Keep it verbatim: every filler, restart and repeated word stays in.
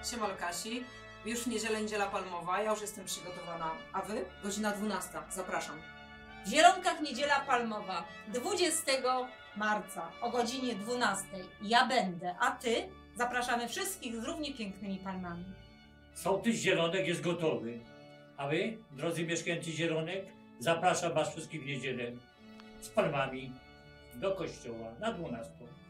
Siema Kasi. Już w niedzielę, niedziela palmowa, ja już jestem przygotowana. A wy? Godzina dwunasta. Zapraszam. W Zielonkach niedziela palmowa dwudziestego marca o godzinie dwunastej. Ja będę, a ty? Zapraszamy wszystkich z równie pięknymi palmami. Sołtys Zielonek jest gotowy. A wy, drodzy mieszkańcy Zielonek, zapraszam was wszystkich w niedzielę z palmami do kościoła na dwunastą.